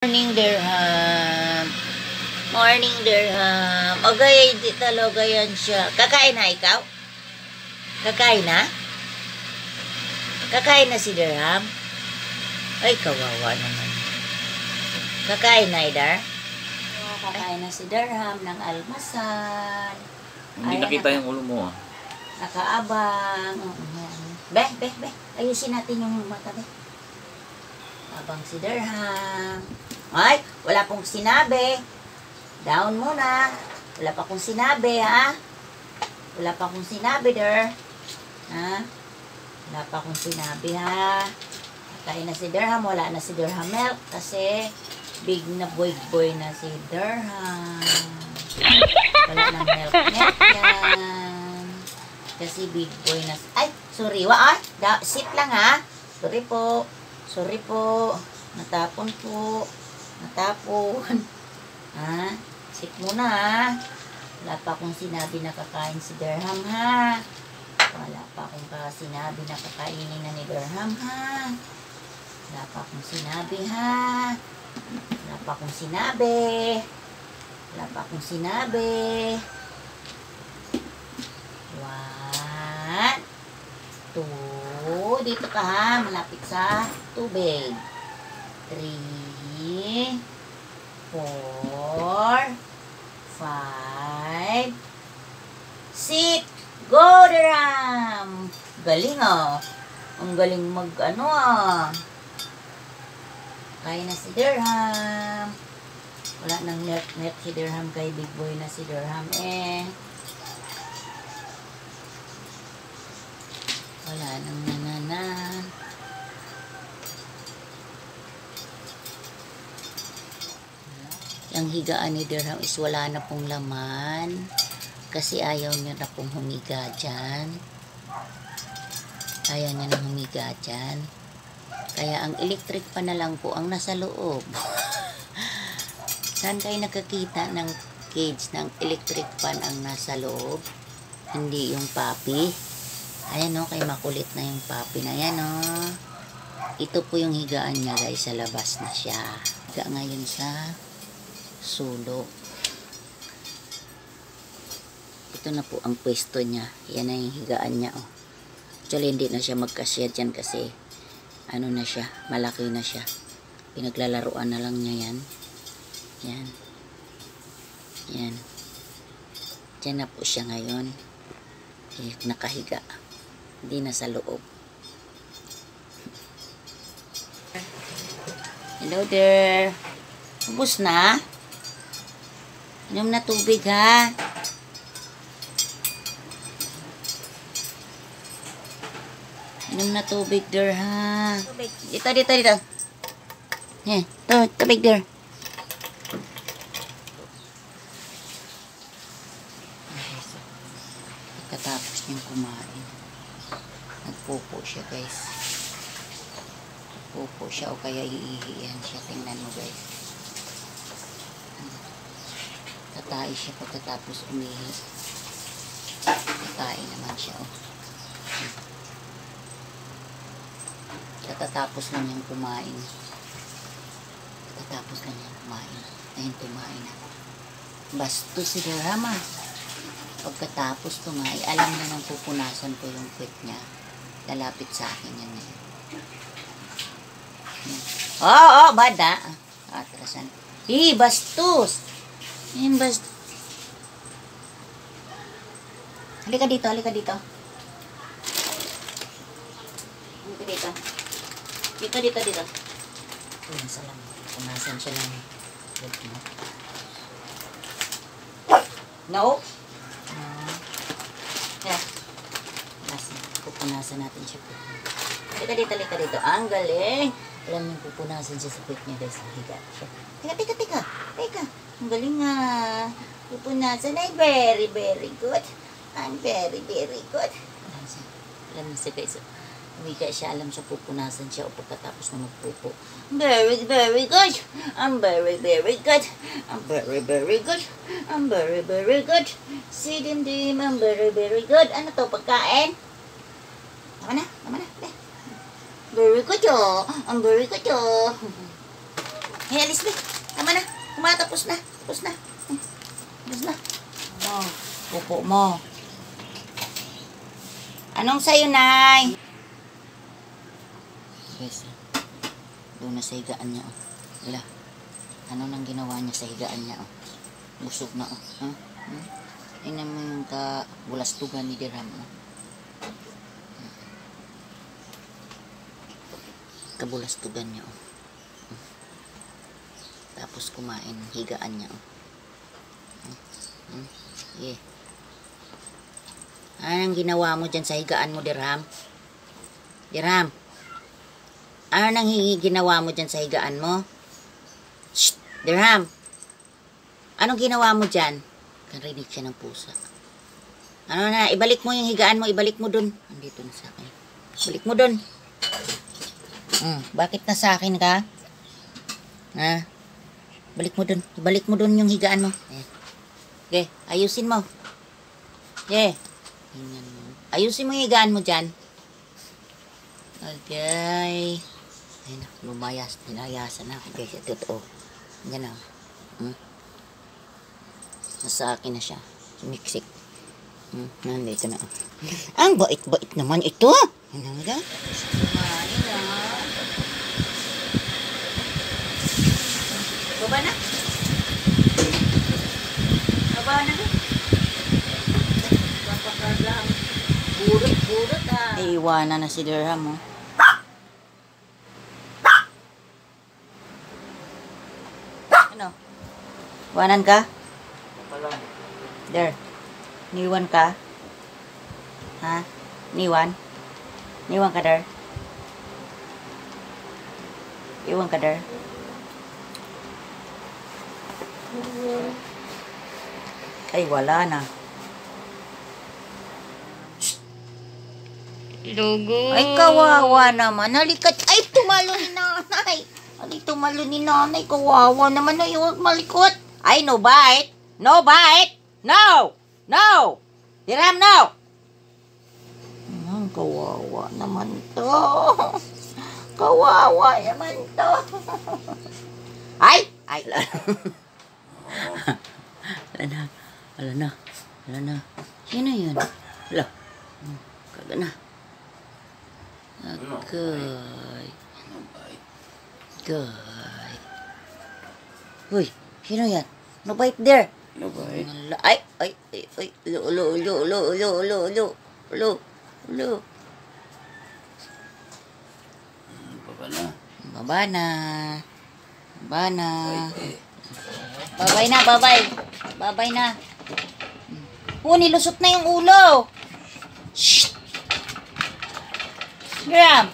Morning, Dirham. Morning, Dirham. O gaya, hindi talaga yan siya. Kakain na ikaw? Kakain na? Kakain na si Dirham? Ay, kawawa naman. Kakain na, Idar? Kakain na si Dirham ng almasal. Hindi nakita yung ulo mo ah. Nakaabang. Be. Ayusin natin yung mata, be. Abang si Dirham. Ay, wala pong sinabi. Down muna. Wala pa kong sinabi, ha? Wala pa kong sinabi, Der. Ha? Wala pa akong sinabi, ha? Kakain na si Dirham. Wala na si Dirham milk kasi big na boy na si Dirham. Wala na milk yan. Kasi big boy na. Ay, sorry. Sit lang, ha? Sorry po. Sorry po. Natapon po. Natapon. Ha? Sit muna, ha? Wala pa akong sinabi na kakain si Dirham, ha? Wala pa akong sinabi na kakainin na ni Dirham, ha? Wala pa akong sinabi, ha? Wala pa akong sinabi. Wala pa akong sinabi. 1, 2, dito ka, ha? Malapit sa tubig. 3, 4, 5, sit. Go, Dirham! Galing, ah. Ang galing mag-ano, ah. Kaya na si Dirham. Wala nang net si Dirham kay big boy na si Dirham, eh. Wala nang nananan. Ang higaan ni Dirham is wala na pong laman. Kasi ayaw niya na pong humiga dyan. Ayaw niya na humiga dyan. Kaya ang electric pa na lang po ang nasa loob. Saan kayo nakakita ng cage ng electric fan ang nasa loob? Hindi yung papi. Ayan o, kay makulit na yung papi na yan o. Ito po yung higaan niya guys, sa labas na siya. Higa ngayon sa sulok. Ito na po ang pwesto niya. Yan na yung higaan niya oh. Actually hindi na siya magkasya dyan kasi ano na siya, malaki na siya. Pinaglalaruan na lang niya yan. Yan. Yan. Dyan na po siya ngayon. Nakahiga. Hindi na sa loob. Hello there. Ubus na? Inom na tubig, ha? Inom na tubig, der, ha? Dito. Eh, tubig, der. Pagkatapos niyang kumain, nagpupo siya, guys. Nagpupo siya o kaya iihiyan siya. Tingnan mo, guys. Tatay siya pagkatapos umihi. Tatay naman siya, oh. Katatapos lang niyang kumain. Katatapos lang niyang kumain. Ayun, kumain na. Basto si Dirham, ah. Pagkatapos tumahi, alam niya nang pupunasan ko yung puwet niya. Lalapit sa akin yan ngayon. Oo, bada. Atrasan. Bastos. Yan, bastos. Halika dito. Halika dito. Punasan lang. Punasan siya lang. No? Yeah. Pupunasan natin siya. Halika dito. Ang galing. Alam niyo, pupunasan siya sa puwet niya guys. Higa siya. Teka. Ang galing nga. Pupunasan ay very, very good. I'm very, very good. Alam niyo siya guys. Humiga siya, alam siya pupunasan siya o pagkatapos na magpupo. Very, very good. I'm very, very good. I'm very, very good. I'm very, very good. Si Dimdim, I'm very, very good. Ano to, pagkain? Tama na. Very good, oh. I'm very good, oh. Hey, alis, be. Tama na. Tapos na. Tapos na. Tapos na. Oh, pupo mo. Anong sa'yo, Nay? Yes. Doon na sa higaan niya, oh. Wala. Ano nang ginawa niya sa higaan niya, oh. Busog na, oh. Huh? Tingnan mo yung kabulastugan ni Dirham, oh. Kabulastugan niya, oh. Tapos kumain, higaan niya, oh. Yeah. Anong ginawa mo dyan sa higaan mo, Dirham? Dirham? Ano nang ginawa mo dyan sa higaan mo? Shh! Dirham! Anong ginawa mo dyan? Karinig siya ng pusa. Ano na? Ibalik mo yung higaan mo. Ibalik mo dun. Andito na sa akin. Ibalik mo dun. Bakit na sa akin ka? Ha? Balik mo dun. Ibalik mo dun yung higaan mo. Okay. Ayusin mo. Okay. Ayusin mo yung higaan mo dyan. Okay. Ay na, lumayas. Tinayasan na. Okay, totoo. Yan na. Nasa akin na siya. Sumiksik. Nandito na. Ang bait-bait naman ito. Ano nga? Baba na. Baba na. Papakarlang. Burot ah. Iiwanan na si Dirham, oh. Ano? Iwanan ka? Der. Niwan ka? Ha? Niwan? Niwan ka, Der? Iwan ka, Der? Ay, wala na. Lugo. Ay, kawawa naman. Halikat. Ay, tumalo ni nanay. Ay, tumalo ni nanay. Kawawa naman. Ay, huwag malikot. Ay, no bite. No bite. No. No. Dirham, no. Kawawa naman to. Kawawa naman to. Ay. Ay. Wala na. Sino yun? Wala. Kaga na. Agay. Agay. Uy, sino yan? No bite there. No bite. Ay. Ulo. Baba na. Babay na. Nilusot na yung ulo. Shh. Graham.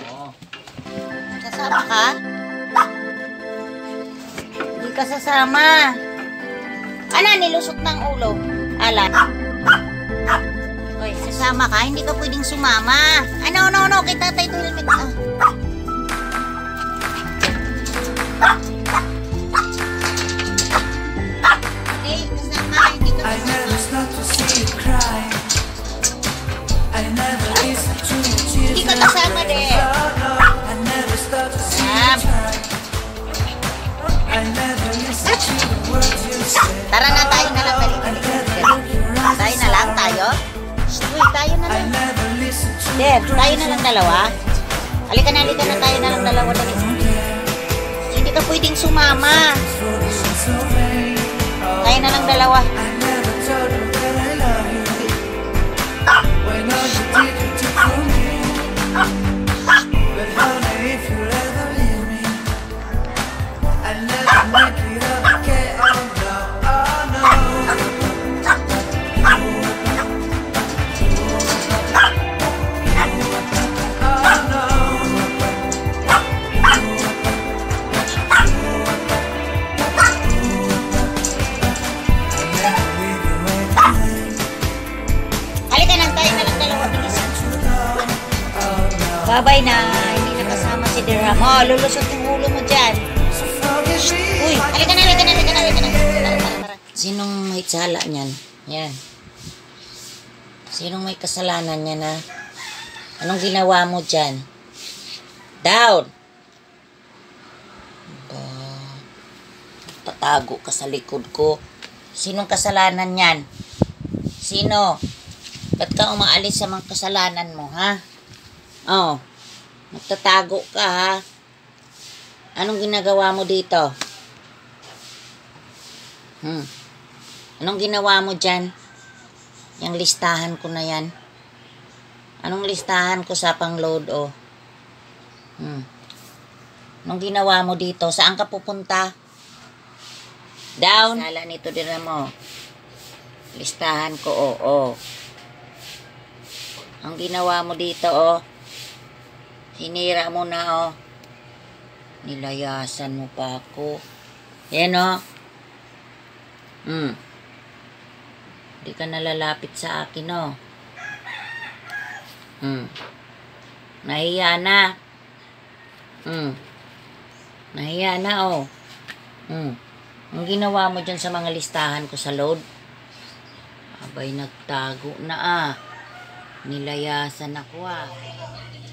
Sasama ka? Hindi ka sasama. Ano, nilusot ng ulo? Ala. Uy, sasama ka? Hindi ka pwedeng sumama. No. Kita tayo helmet. I never stop to see you cry. I never listen to your tears. Hindi ka kasama din. I never stop to see you try. I never listen to the words you say. Tara na, tayo na lang. Tayo na lang, tayo. Uy, tayo na I lang. never listen to Der, tayo na lang dalawa. Halika na, tayo na lang dalawa. Hindi ka pwedeng sumama. so vain. Tayo na lang dalawa. I never told you that I love you. When all you did you took from me. But honey, if you ever leave me, I never make it up again. Oh no. Oh no. Halika na, tayo na lang dalawa. Bilis. Babay na. Hindi nakasama si Dirham. Oh, lulusot yung ulo mo dyan. Uy, halika na. Tara. Sinong may sala niyan? Yan. Sinong may kasalanan niya na? Anong ginawa mo dyan? Down! Ba? nagtatago ka sa likod ko. Sinong kasalanan yan? Sino? Ba't ka umaalis sa mga kasalanan mo, ha? Oh, nagtatago ka, ha? Anong ginagawa mo dito? Anong ginawa mo dyan? Yung listahan ko na yan. Anong listahan ko sa pang-load, oh? Anong ginawa mo dito? Saan ka pupunta? Down. Sala nito din mo. Listahan ko, oh. Ang ginawa mo dito, oh. Sinira mo na, oh. Nilayasan mo pa ako. Yan, oh. Hindi ka nalalapit sa akin, oh. Nahiya na. Nahiya na, oh. Ang ginawa mo dyan sa mga listahan ko sa load? Abay, nagtago na, ah. Nilayasan ako, ah.